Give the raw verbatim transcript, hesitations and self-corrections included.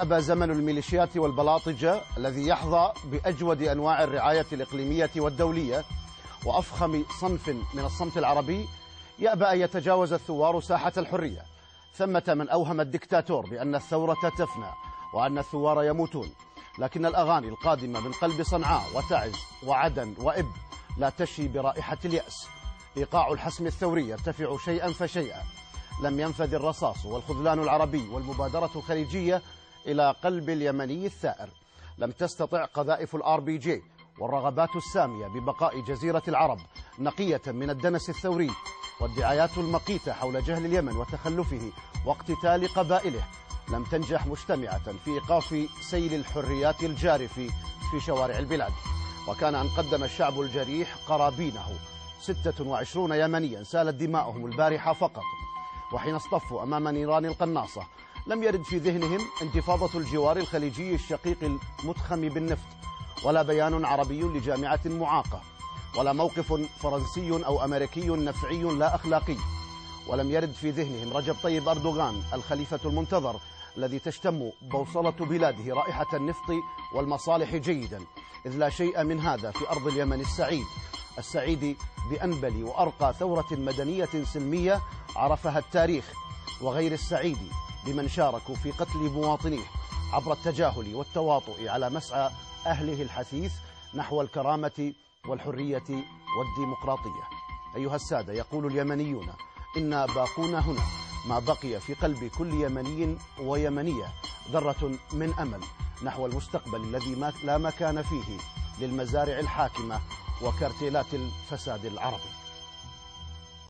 يأبى زمن الميليشيات والبلاطجة الذي يحظى بأجود أنواع الرعاية الإقليمية والدولية وأفخم صنف من الصمت العربي. يأبى أن يتجاوز الثوار ساحة الحرية. ثمة من أوهم الدكتاتور بأن الثورة تفنى وأن الثوار يموتون، لكن الأغاني القادمة من قلب صنعاء وتعز وعدن وإب لا تشي برائحة اليأس. إيقاع الحسم الثوري يرتفع شيئا فشيئا. لم ينفذ الرصاص والخذلان العربي والمبادرة الخليجية إلى قلب اليمني الثائر. لم تستطع قذائف الآر بي جي والرغبات السامية ببقاء جزيرة العرب نقية من الدنس الثوري، والدعايات المقيتة حول جهل اليمن وتخلفه واقتتال قبائله لم تنجح مجتمعة في إيقاف سيل الحريات الجارف في شوارع البلاد. وكان أن قدم الشعب الجريح قرابينه، ستة وعشرين يمنيا سالت دماؤهم البارحة فقط، وحين اصطفوا أمام نيران القناصة لم يرد في ذهنهم انتفاضة الجوار الخليجي الشقيق المتخم بالنفط، ولا بيان عربي لجامعة معاقة، ولا موقف فرنسي أو أمريكي نفعي لا أخلاقي. ولم يرد في ذهنهم رجب طيب أردوغان الخليفة المنتظر الذي تشتم بوصلة بلاده رائحة النفط والمصالح جيدا، إذ لا شيء من هذا في أرض اليمن السعيد السعيد بأنبل وأرقى ثورة مدنية سلمية عرفها التاريخ، وغير السعيد بمن شاركوا في قتل مواطنيه عبر التجاهل والتواطؤ على مسعى أهله الحثيث نحو الكرامة والحرية والديمقراطية. أيها السادة، يقول اليمنيون إنا باقون هنا، ما بقي في قلب كل يمني ويمنية ذرة من أمل نحو المستقبل الذي لا مكان فيه للمزارع الحاكمة وكارتيلات الفساد العربي.